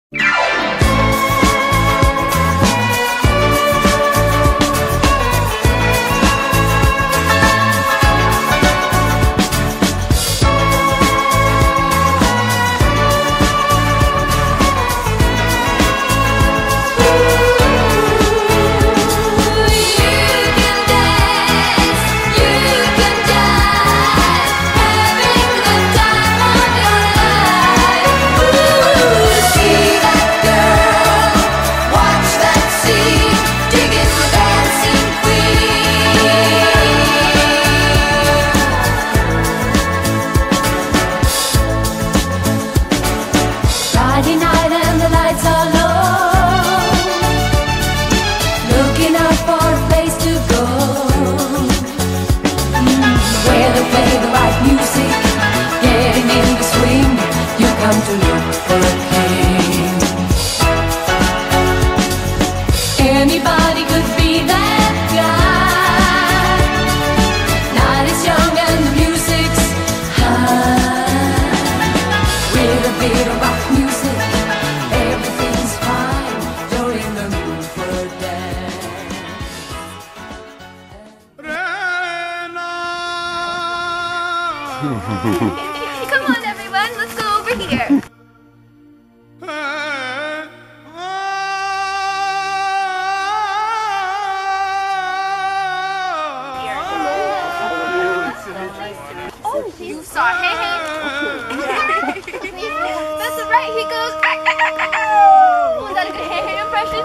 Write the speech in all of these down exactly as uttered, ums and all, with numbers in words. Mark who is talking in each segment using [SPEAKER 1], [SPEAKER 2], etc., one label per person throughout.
[SPEAKER 1] Come on, everyone, let's go over here. Oh, you saw Hey Hey. That's right, he goes. Was that a good Hey Hey impression?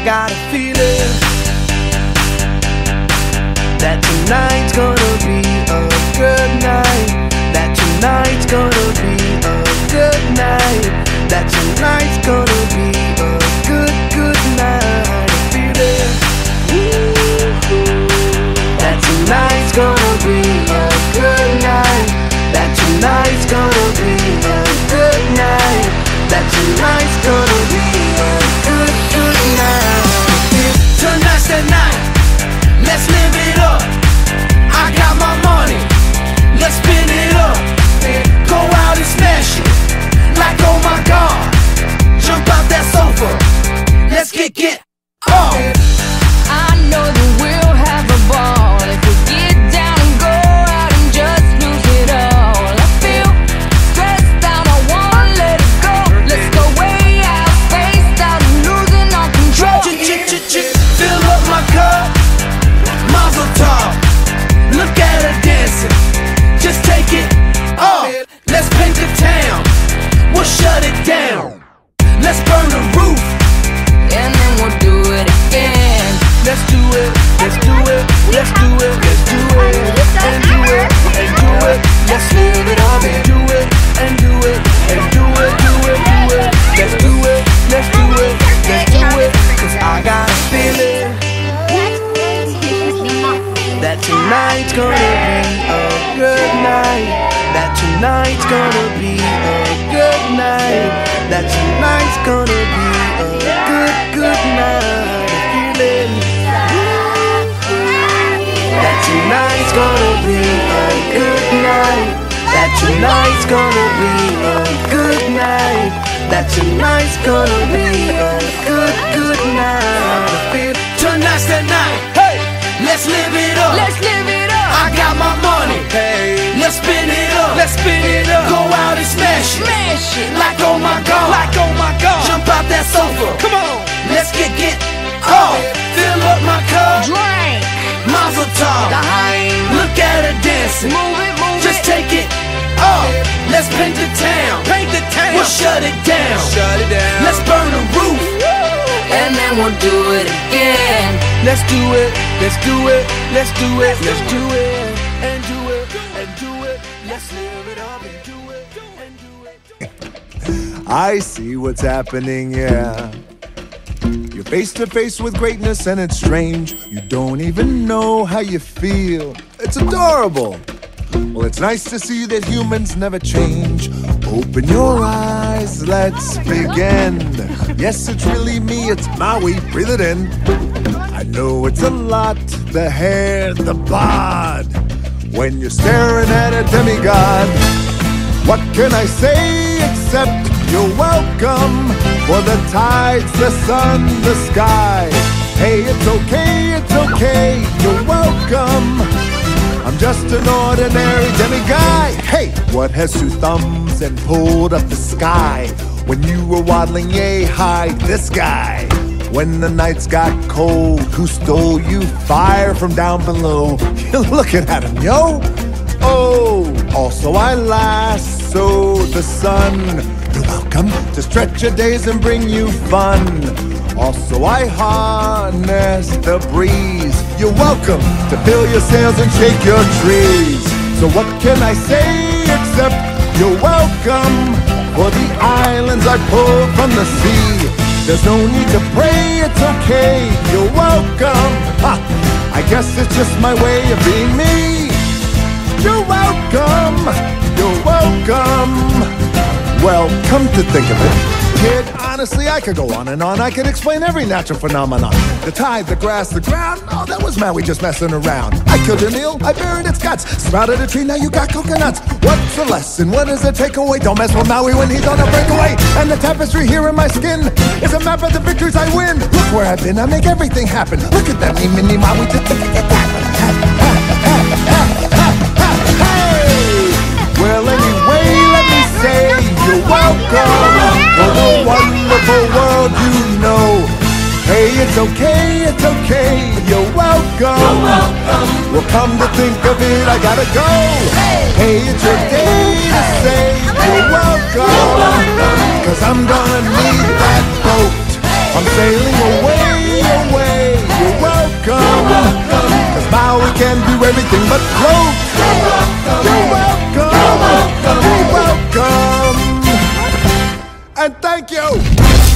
[SPEAKER 2] got a feeling that tonight's gonna be a good night. That tonight's gonna be a good night. That tonight's gonna be a good, good night. A feeling that tonight's gonna be a good night. That tonight's gonna be a good night. That tonight's gonna be a good, good night. Tonight's the night, let's live it up. I got my money, let's spin it up. Go out and smash it, like oh my God. Jump out that sofa, let's get get off.
[SPEAKER 3] I know that we'll have a ball if we get down and go out and just lose it all. I feel stressed out, I wanna let it go. Let's go way out, spaced out and losing all control.
[SPEAKER 2] Fill up my cup, mazel tov. Look at her dancing, just take it off. Let's paint the town, we'll shut it down. Let's burn the roof,
[SPEAKER 3] and then we'll do it again.
[SPEAKER 2] let's do it, let's do it, let's do it, let's do it, and do it, and do it. Let's live it up and do it, and do it, and do it, do it, do it. Let's do it, let's do it, let's do it. Cause I got a feeling that tonight's gonna be a good night. That tonight's gonna be a good night. That tonight's gonna be a good, good night. A feeling that tonight's gonna be a good night. That tonight's gonna be a good night. That tonight's gonna be a good, good night. I feel tonight's the night. Hey, let's live it up.
[SPEAKER 3] Let's live it up.
[SPEAKER 2] I got my money. Hey, let's spin it up. Let's spin it up. Go out and smash it.
[SPEAKER 3] Smash it.
[SPEAKER 2] Like oh my God.
[SPEAKER 4] Like oh my God.
[SPEAKER 2] Jump out that sofa.
[SPEAKER 4] Come on.
[SPEAKER 2] Let's get get off. Fill up my cup.
[SPEAKER 3] Drink.
[SPEAKER 2] Mazel tov.
[SPEAKER 3] Dime.
[SPEAKER 2] Look at her dancing.
[SPEAKER 3] Move it, move
[SPEAKER 2] Just
[SPEAKER 3] it.
[SPEAKER 2] take it off. Let's paint the town.
[SPEAKER 4] Paint the town.
[SPEAKER 2] We'll shut it down.
[SPEAKER 4] Shut it down.
[SPEAKER 2] Let's burn the roof.
[SPEAKER 3] And then we'll do it again.
[SPEAKER 2] Let's do it. Let's do it. Let's do it. Let's do it. And do it. And do it. Let's live it up and do it. And do it.
[SPEAKER 5] I see what's happening, yeah. You're face to face with greatness and it's strange. You don't even know how you feel. It's adorable. Well, it's nice to see that humans never change. Open your eyes, let's begin. Yes, it's really me, it's Maui, breathe it in. I know it's a lot, the hair, the bod. When you're staring at a demigod, what can I say except you're welcome? For the tides, the sun, the sky. Hey, it's okay, it's okay, you're welcome. I'm just an ordinary demiguy. Hey, what has two thumbs and pulled up the sky? When you were waddling yay high, this guy. When the nights got cold, who stole you fire from down below? You're looking at him, yo. Oh, also I lasso the sun. You're welcome to stretch your days and bring you fun. Also I harness the breeze. You're welcome to fill your sails and shake your trees. So what can I say except you're welcome? For the islands I pulled from the sea. There's no need to pray, it's okay, you're welcome. Ha! I guess it's just my way of being me. You're welcome, you're welcome. Well, come to think of it, kid, honestly, I could go on and on. I could explain every natural phenomenon. The tide, the grass, the ground. Oh, that was Maui just messing around. I killed an eel, I buried its guts. Sprouted a tree, now you got coconuts. What's the lesson? What is the takeaway? Don't mess with Maui when he's on a breakaway. And the tapestry here in my skin is a map of the victories I win. Look where I've been, I make everything happen. Look at that, me, mini Maui, just look at that. Hey! Well, anyway, let me say you're welcome for the wonderful world you know. Hey, it's okay, it's okay, you're welcome. You're welcome. Well, come to think of it, I gotta go. Hey, it's your day to say you're welcome. Cause I'm gonna need that boat. I'm sailing away can do everything but gloat. You're welcome. You're welcome. And thank you.